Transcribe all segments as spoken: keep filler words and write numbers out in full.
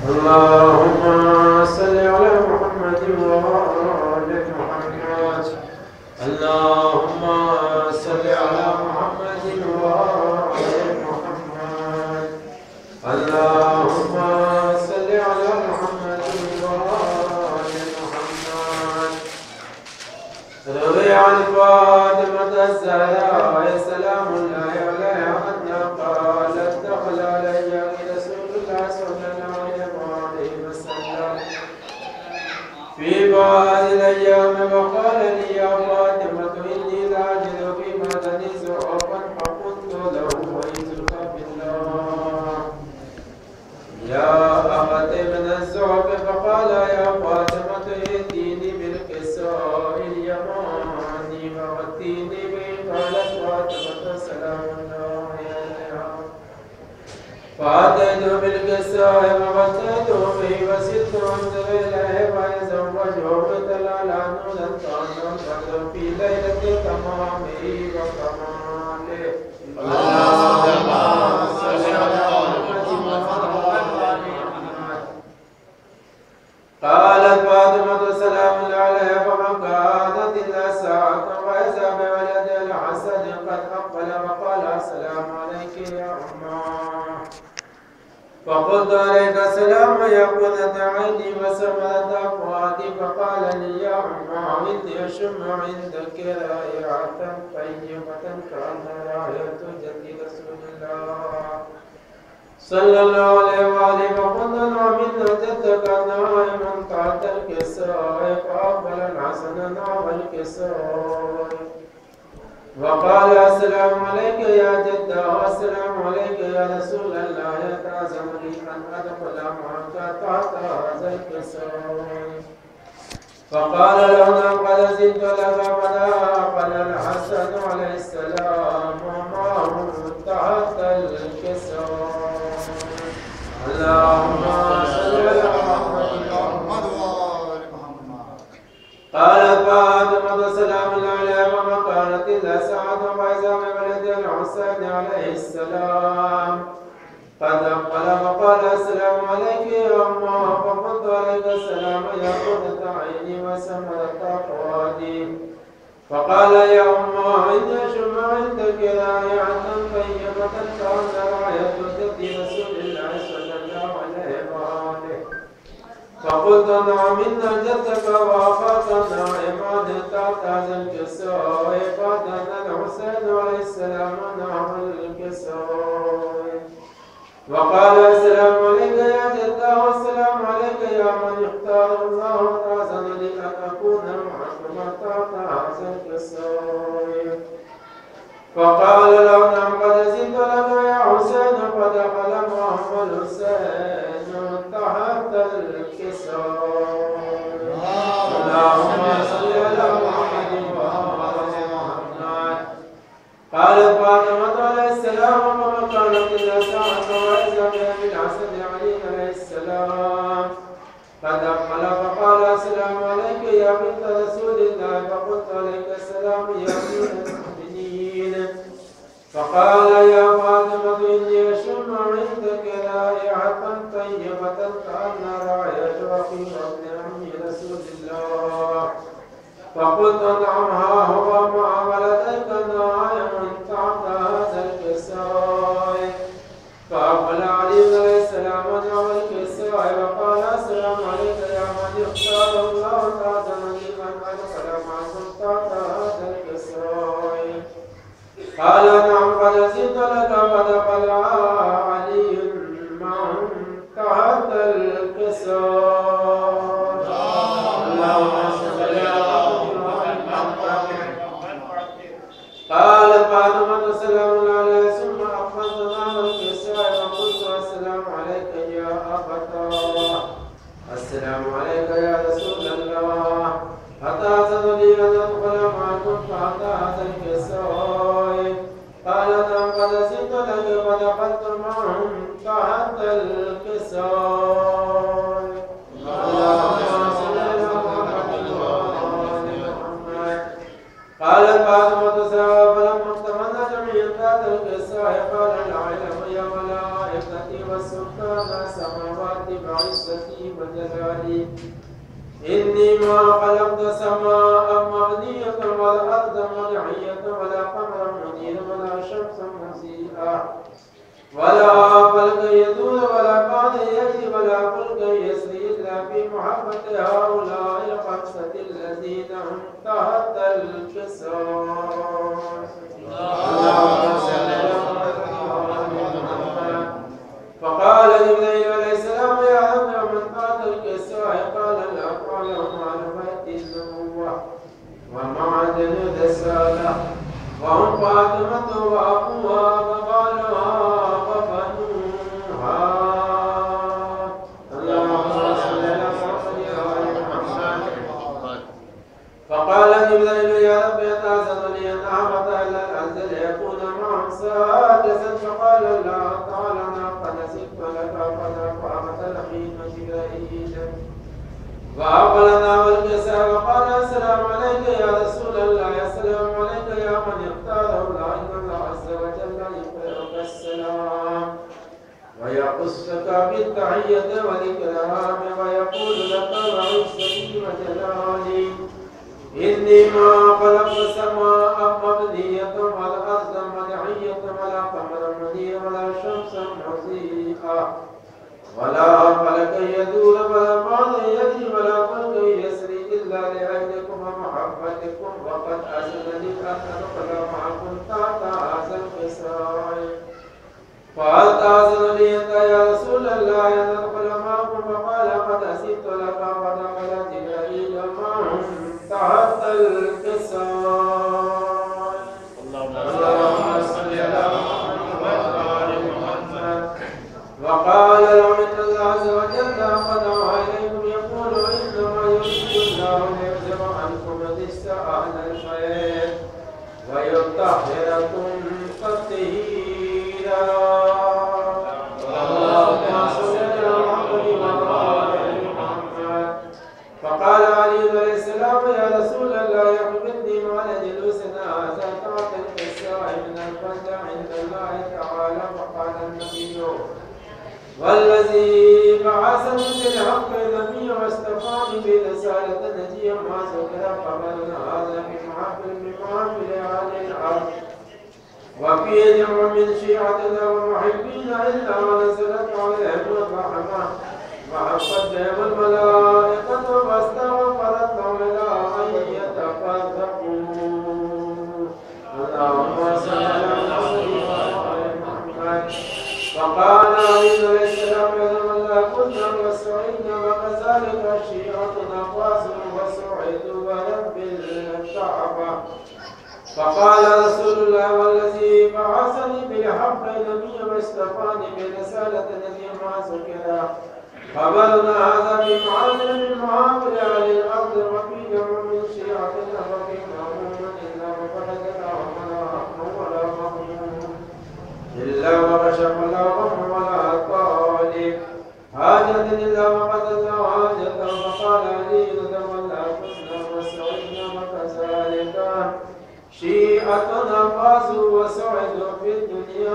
اللهم صل على محمد وآل محمد. اللهم صل على محمد وآل محمد. اللهم صل على محمد وآل محمد. روي عن فاطمة الزهراء سلام الله عليها أنها قالت دخل علي رسول الله صلى الله عليه وسلم في بعض الأيام وقال لي يا فاطمة إني لأجد في بدني زعفا فقلت له ويتك بالله يا أخت من الزعف فقال يا فاطمة ائتيني بالكساء اليماني فأتيني به. قالت فاطمة سلام الله عليها فأتيت بالكساء فغطيته به وسرت أنظر إليه فيزوجه بطلال نولا طانا قدر في ليلة تمامه وكماله. اللهم صل على محمد. قالت فاطمة سلام عليها فما كانت إلا ساعة وإذا بولد الحسن قد أقبل وقال السلام عليك يا أمه. فقلت عليك السلام يا قرة عيني وسمرة أفؤادي. فقال لي يا أمه إني أشم عندك رائحة طيبة كأن رائحة جد رسول الله صلى الله عليه وآله. فقلت نعم إن جدك نائم تحت الكساء. فأقبل الحسن نحو الكساء وقال السلام عليك يا جدة والسلام عليك يا رسول الله. يتعزم لي أن أدخل معك تحت هذا الكساء. فقال له نعم قد زدت لك. فدخل الحسن عليه السلام ومعه تحت الكساء. اللهم صل على محمد وآل محمد. قالت فاطمة سلام عليها وما كانت إلا ساعة فإذا بولد الحسين عليه السلام قد أقبل وقال السلام عليك يا أمه. فقلت عليك السلام يا قرة عيني وسمرة فؤادي. فقال يا أمه إني أشم عندك رائحة طيبة كأن رائحة جد رسول الله صلى الله عليه وآله. فقلت نعم إن جدك وأخاك نائمان تحت هذا الكساء. فأتانا الحسين عليه السلام نحو الكساء وقال السلام عليك يا جدة والسلام عليك يا من اختار الله رأسا لي أن أكون معكما تحت هذا الكساء. فقال له نعم قد زدت لك يا حسين. فدخل معه الحسين تحت الكساء. اللهم صل على محمد وآل محمد. قالت فاطمة عليه السلام وما كانت إلا ساعة وإذا بالحسن علي عليه السلام قد أقبل. فقال السلام عليك يا بنت رسول الله. فقلت عليك السلام يا أمير المؤمنين. فقال يا فاطمة إني أشم عندك رائحة طيبة كأن رائحة أخي وابن عم رسول الله. فقلت نعم ها هو مع ولديك نائم تحت هذا الكساء. فأقبل علي عليه السلام نحو الكساء وقال السلام عليك يا من اختار الله تأذن لي أن أدخل معكم تحت هذا الكساء. قال نعم قد زدت لك. فدخل علي معهم تحت الكساء. اللهم صل على قالت فاطمة سلام عليها ثم أقبلت نحو الكساء. فقلت السلام عليك يا أبتاه. السلام عليك يا رسول الله. أتأذن لي أن أدخل معكم تحت هذا الكساء. قال نعم قد زدت لك. فدخلت معهم تحت الكساء. اللهم صل على محمد وآل محمد. قالت فاطمة فلما اكتملنا جميعا تحت الكساء قال العلم يا ملائكتي والسكان السماوات بعز عزتي وجلالي إني ما خلقت سماء مبنية ولا أرضا مدعية ولا قمرا منيرا ولا شمسا مسيئا ولا فلكا يدور ولا بعد يجري ولا فلكا يسري إلا في محبة هؤلاء الخمسة الذين هم تحت القصاص. اللهم صل على محمد. فقال جبريل عليه السلام يا رب ومن تحت القصاص؟ قال الأقوال معرفة النبوة ومعدن الرسالة وهم فاطمة وأبوها وقالها وبنوها. اللهم صل على محمد. فقال جبريل يا رب يتأذن لي أن أهبط إلى الأرض ليكون معهم سادسا. فقال الله تعالى قد نسيت لك فأقامت الحين جبريل فأقبلنا والكساء وقال السلام عليك يا رسول الله. السلام عليك يا من اختاره الله. إن الله عز وجل يقرئك السلام ويقصك بالتحية والإكرام ويقول لك وعزتي وجلالي إني ما خلقت سماء مبنية ولا أرضا مدعية ولا قمرا منيرا ولا شمسا مضيئا ولا فلكا يدور ولا بعض يجري ولا فلكا يسري إلا لأجلكم ومحبتكم وقد أذن لي أن أدخل معكم تحت هذا القصاع. فهل تأذن لي أنت يا رسول الله أن أدخل معكم؟ فقال قد أذنت لك. فدخل جبريل معهم تحت القصاع. اللهم صل على محمد. وقال لهم إن الله عز وجل قد أوحى إليكم يقول إنما يريد الله ليذهب عنكم الرجس أهل الخير ويطهركم تطهيرا. اللهم صل على محمد. فقال علي عليه السلام يا رسول الله أخبرني ما جلوسنا هذا تحت القصاع من الفزع عند الله تعالى. فقال النبي والذي بعثني بالحق نبيا واصطفاني برسالة نجيا ما ذكر قبلنا هذا في محافل من محافل أهل الأرض وفي جمع من شيعتنا ومحبين إلا ونزلت عليهم الرحمة وحفت بهم الملائكة واستغفرت لهم إلى أن يتفرقوا. اللهم صل على محمد. فقال علي عليه السلام لما كنا وسعيدنا وكذلك شيعتنا فازوا وسعدوا ورب الكعبة. فقال رسول الله والذي بعثني بالحق نبيا واصطفاني برسالة نبيا ما ذكر خبرنا هذا بمعامل من معامل أهل الأرض وفي جمع من شيعتنا وفي مأمون إلا وفرجنا ولا رحم ولا مأمون إلا وكشف لا غم ولا طالب حاجة إلا وقد الله حاجة. فقال علي تولى حسنا وسعدنا وكذلك شيعتنا فازوا وسعدوا في الدنيا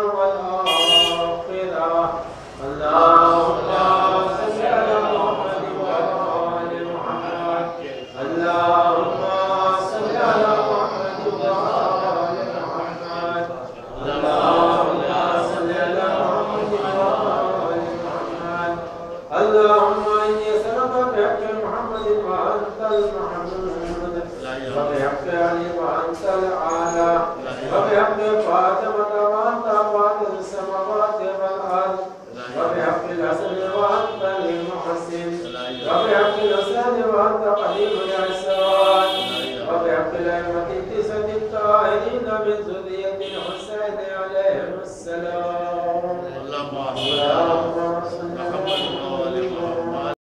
والآخرة. اللهم صل على محمد وآل محمد. اللهم صل على محمد وآل محمد. اللهم صل على محمد وآل محمد. اللهم إني أسألك بحق محمد وأنت المحمود وبحق علي وأنت الأعلى وبحق فاطمة وأنت فاطر السماوات والأرض وبحق الحسن وأنت المحسن وبحق الحسين وأنت قديم الإحسان وبحق الأئمة التسعة الطاهرين من ذرية الحسين عليهم السلام. اللهم